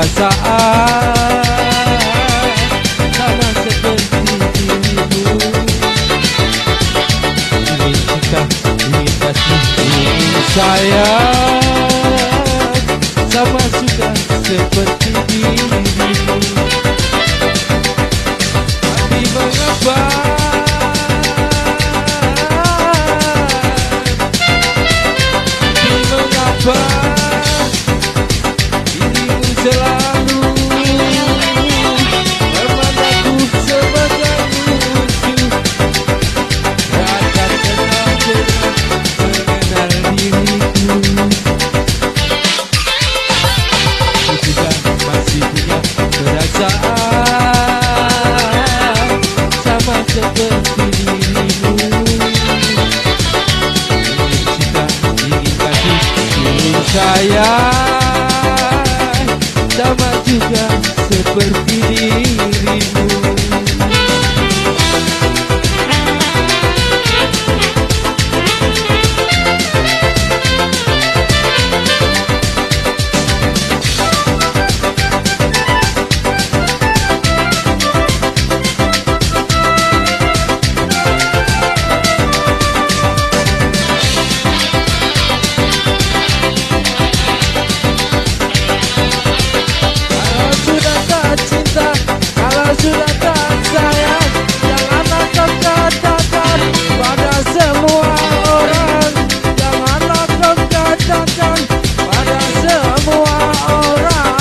perasaan sama seperti dirimu. Ingin cinta, ingin kasih, ingin sayang sama suka seperti dirimu. Tapi mengapa dirimu selalu memandangku sebagai musuh. Takkan pernah mengenal diriku. Aku juga masih punya perasaan sama seperti dirimu. Ingin cinta, ingin kasih, ingin sayang sama juga seperti dirimu. Sudah tak sayang, janganlah kau katakan pada semua orang. Janganlah kau katakan pada semua orang.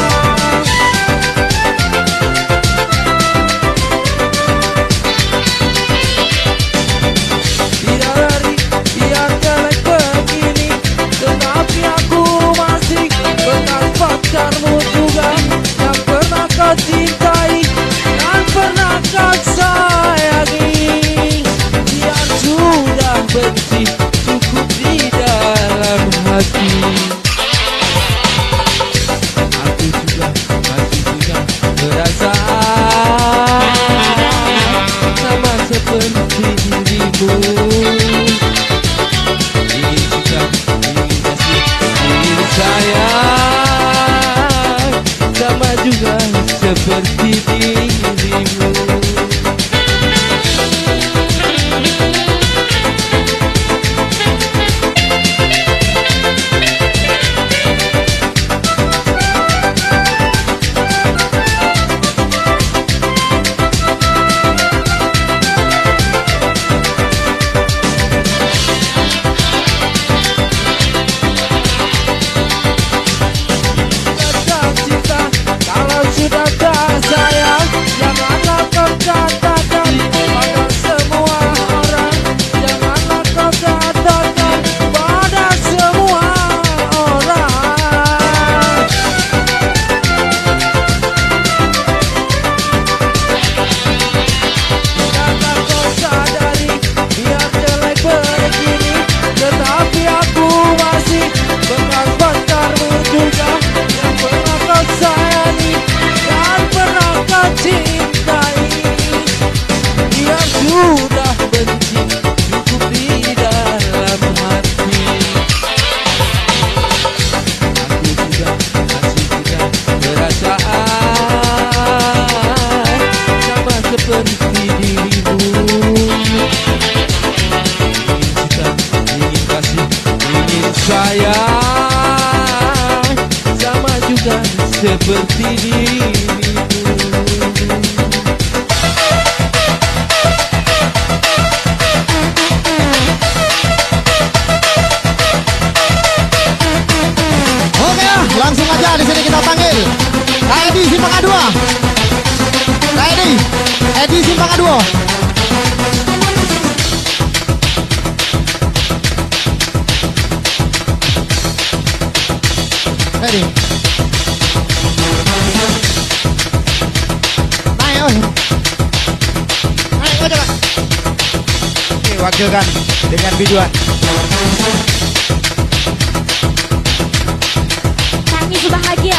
Tidak lari, biar jelek begini, tetapi aku masih bekas pacarmu juga yang pernah kau cintai, pernah kau sayangi. Biar sudah benci, cukup di dalam hati. Aku juga masih punya perasaan sama seperti dirimu. Ingin cinta, ingin kasih, ingin sayang sama juga seperti dirimu. Kalau sudah tak sayang, janganlah kau katakan pada semua orang. Janganlah kau katakan pada semua orang. Takkan kau sadari, biar jelek begini, tetapi aku masih bekas pacarmu juga yang pernah kau sayangi dan pernah kau cintai. Dia sudah benci, cukup di dalam hati. Aku juga masih punya perasaan sama seperti dirimu. Ingin cinta, ingin kasih, ingin sayang sama juga seperti dirimu. Oke ya, langsung aja di sini kita panggil Edi Simpangan 2. Edi Simpangan 2. Edi. Naik aja Kak. Oke, wakilkan dengan biduan. Nangis bahagia.